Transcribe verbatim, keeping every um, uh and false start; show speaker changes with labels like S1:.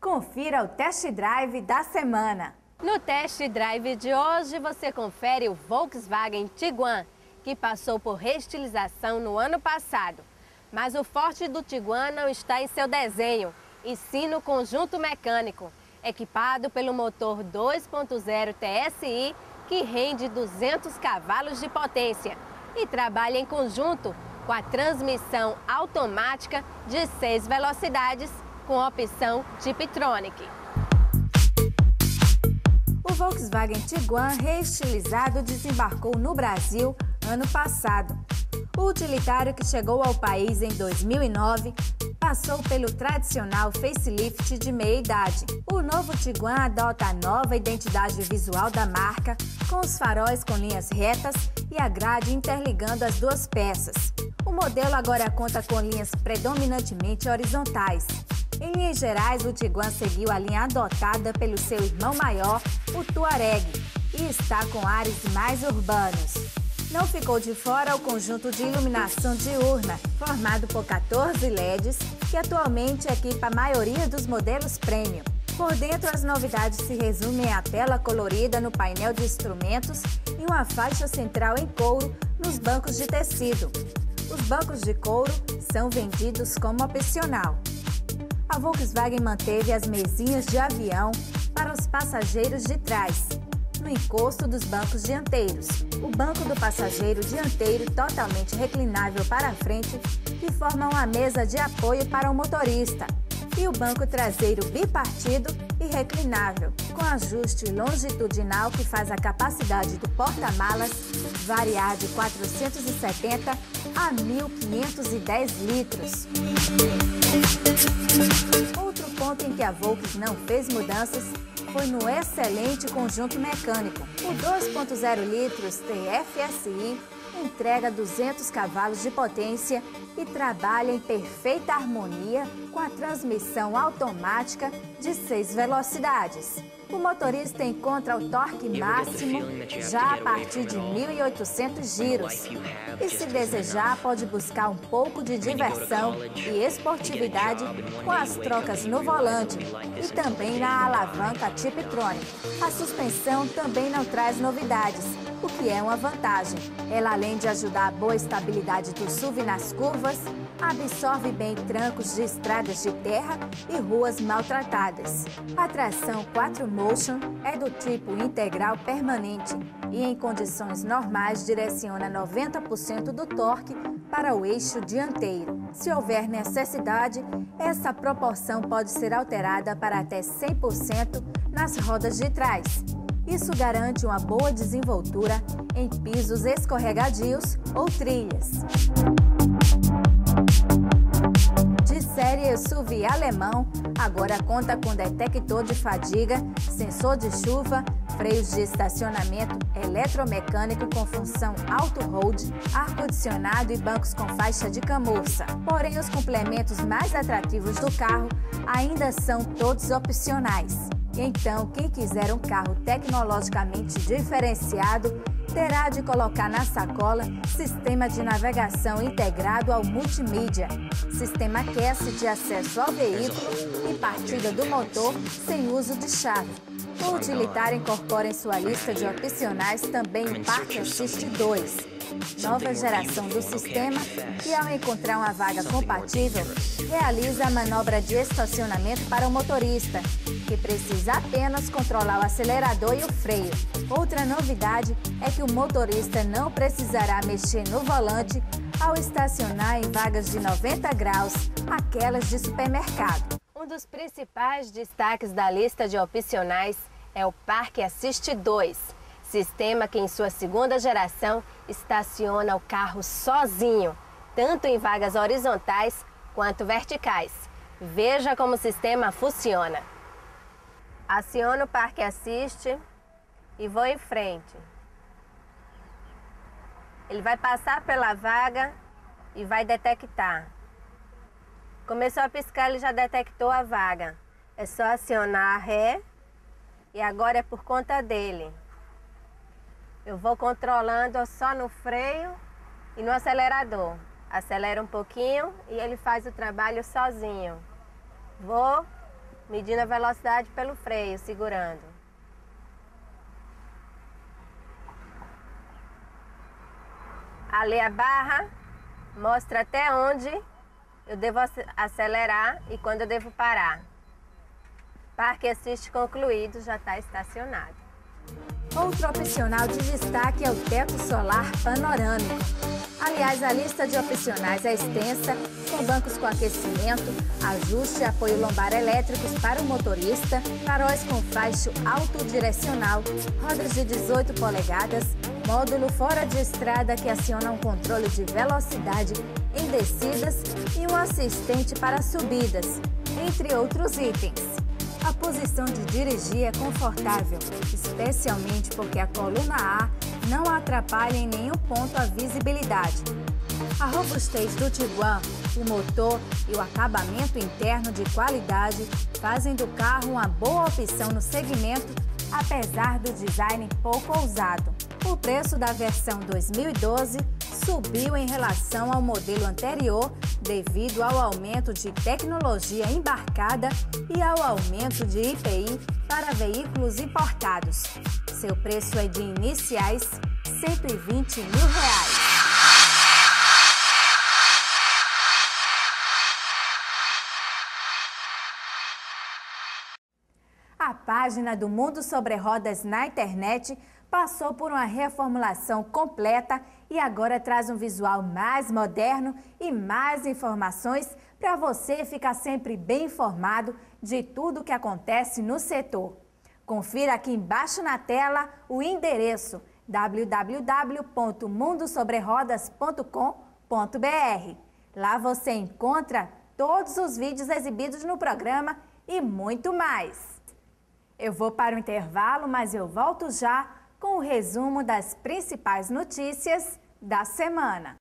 S1: Confira o test drive da semana.
S2: No test drive de hoje você confere o Volkswagen Tiguan, que passou por reestilização no ano passado. Mas o forte do Tiguan não está em seu desenho, e sim no conjunto mecânico, equipado pelo motor dois ponto zero T S I, que rende duzentos cavalos de potência e trabalha em conjunto com a transmissão automática de seis velocidades com opção Tiptronic.
S1: O Volkswagen Tiguan reestilizado desembarcou no Brasil ano passado. O utilitário, que chegou ao país em dois mil e nove, passou pelo tradicional facelift de meia-idade. O novo Tiguan adota a nova identidade visual da marca, com os faróis com linhas retas e a grade interligando as duas peças. O modelo agora conta com linhas predominantemente horizontais. Em linhas gerais, o Tiguan seguiu a linha adotada pelo seu irmão maior, o Touareg, e está com ares mais urbanos. Não ficou de fora o conjunto de iluminação diurna, formado por quatorze L E Ds, que atualmente equipa a maioria dos modelos premium. Por dentro, as novidades se resumem à tela colorida no painel de instrumentos e uma faixa central em couro nos bancos de tecido. Os bancos de couro são vendidos como opcional. A Volkswagen manteve as mesinhas de avião para os passageiros de trás, no encosto dos bancos dianteiros. O banco do passageiro dianteiro totalmente reclinável para a frente, que forma uma mesa de apoio para o motorista. E o banco traseiro bipartido e reclinável, com ajuste longitudinal que faz a capacidade do porta-malas variar de quatrocentos e setenta a mil quinhentos e dez litros. Outro ponto em que a Volkswagen não fez mudanças foi no excelente conjunto mecânico. O dois ponto zero litros T F S I entrega duzentos cavalos de potência e trabalha em perfeita harmonia com a transmissão automática de seis velocidades. O motorista encontra o torque máximo já a partir de mil e oitocentos giros. E se desejar, pode buscar um pouco de diversão e esportividade com as trocas no volante e também na alavanca Tiptronic. A suspensão também não traz novidades, o que é uma vantagem. Ela, além de ajudar a boa estabilidade do S U V nas curvas, absorve bem trancos de estradas de terra e ruas maltratadas. A tração quatro Motion é do tipo integral permanente e, em condições normais, direciona noventa por cento do torque para o eixo dianteiro. Se houver necessidade, essa proporção pode ser alterada para até cem por cento nas rodas de trás. Isso garante uma boa desenvoltura em pisos escorregadios ou trilhas. De série, o S U V alemão agora conta com detector de fadiga, sensor de chuva, freios de estacionamento eletromecânico com função auto-hold, ar-condicionado e bancos com faixa de camurça. Porém, os complementos mais atrativos do carro ainda são todos opcionais. Então, quem quiser um carro tecnologicamente diferenciado, terá de colocar na sacola sistema de navegação integrado ao multimídia, sistema Q S de acesso ao veículo e partida do motor sem uso de chave. O utilitário incorpora em sua lista de opcionais também o Park Assist dois, nova geração do sistema, que, ao encontrar uma vaga compatível, realiza a manobra de estacionamento para o motorista, que precisa apenas controlar o acelerador e o freio. Outra novidade é que o motorista não precisará mexer no volante ao estacionar em vagas de noventa graus, aquelas de supermercado.
S2: Um dos principais destaques da lista de opcionais é o Park Assist dois, sistema que, em sua segunda geração, estaciona o carro sozinho, tanto em vagas horizontais quanto verticais. Veja como o sistema funciona. Aciono o Park Assist e vou em frente. Ele vai passar pela vaga e vai detectar. Começou a piscar, ele já detectou a vaga. É só acionar a ré e agora é por conta dele. Eu vou controlando só no freio e no acelerador. Acelera um pouquinho e ele faz o trabalho sozinho. Vou medindo a velocidade pelo freio, segurando. Ali a barra mostra até onde eu devo acelerar e quando eu devo parar. Parque Assist concluído, já está estacionado.
S1: Outro opcional de destaque é o teto solar panorâmico. Aliás, a lista de opcionais é extensa, com bancos com aquecimento, ajuste e apoio lombar elétricos para o motorista, faróis com faixo autodirecional, rodas de dezoito polegadas, módulo fora de estrada que aciona um controle de velocidade em descidas e um assistente para subidas, entre outros itens. A posição de dirigir é confortável, especialmente porque a coluna A não atrapalha em nenhum ponto a visibilidade. A robustez do Tiguan, o motor e o acabamento interno de qualidade fazem do carro uma boa opção no segmento, apesar do design pouco ousado. O preço da versão dois mil e doze subiu em relação ao modelo anterior devido ao aumento de tecnologia embarcada e ao aumento de I P I para veículos importados. Seu preço é de iniciais cento e vinte mil reais. A página do Mundo Sobre Rodas na internet passou por uma reformulação completa e agora traz um visual mais moderno e mais informações para você ficar sempre bem informado de tudo o que acontece no setor. Confira aqui embaixo na tela o endereço w w w ponto mundo sobre rodas ponto com ponto b r. Lá você encontra todos os vídeos exibidos no programa e muito mais. Eu vou para o intervalo, mas eu volto já com o resumo das principais notícias da semana.